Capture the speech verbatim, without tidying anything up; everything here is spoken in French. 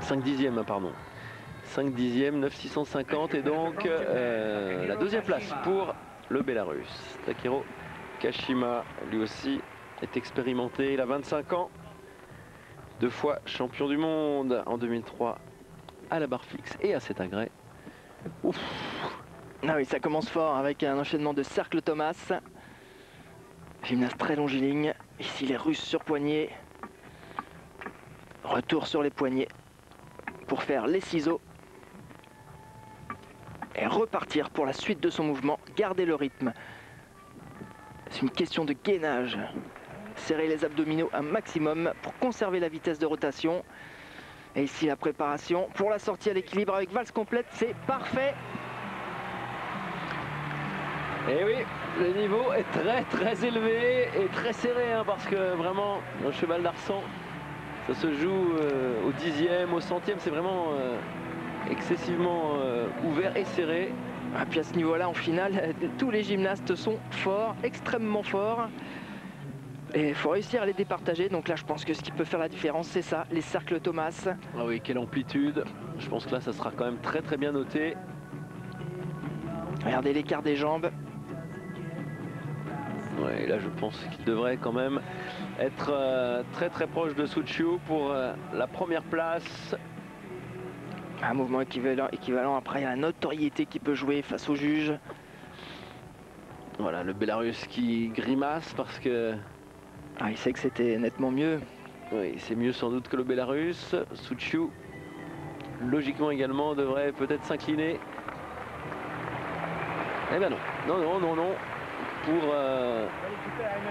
cinq dixièmes, pardon. cinq dixièmes, neuf six cent cinquante. Et donc, euh, la deuxième place pour le Bélarus. Takero Kashima, lui aussi, est expérimenté. Il a vingt-cinq ans. Deux fois champion du monde en deux mille trois à la barre fixe et à cet agrès. Ouf. Ah oui, ça commence fort avec un enchaînement de cercle Thomas. Gymnaste très longiligne. Ici les Russes sur poignet. Retour sur les poignets pour faire les ciseaux. Et repartir pour la suite de son mouvement. Garder le rythme. C'est une question de gainage. Serrer les abdominaux un maximum pour conserver la vitesse de rotation. Et ici la préparation pour la sortie à l'équilibre avec valse complète, c'est parfait. Et oui, le niveau est très très élevé et très serré hein, parce que vraiment un cheval d'Arçon, ça se joue euh, au dixième, au centième, c'est vraiment euh, excessivement euh, ouvert et serré. Et puis à ce niveau-là, en finale, tous les gymnastes sont forts, extrêmement forts. Et il faut réussir à les départager. Donc là, je pense que ce qui peut faire la différence, c'est ça, les cercles Thomas. Ah oui, quelle amplitude. Je pense que là, ça sera quand même très très bien noté. Regardez l'écart des jambes. Ouais, là, je pense qu'il devrait quand même être euh, très très proche de Suciu pour euh, la première place. Un mouvement équivalent, équivalent. Après, il y a la notoriété qui peut jouer face au juge. Voilà, le Bélarus qui grimace parce que... Ah, il sait que c'était nettement mieux. Oui, c'est mieux sans doute que le Bélarus. Suciu, logiquement également, devrait peut-être s'incliner. Eh ben non, non, non, non, non. Pour... Euh...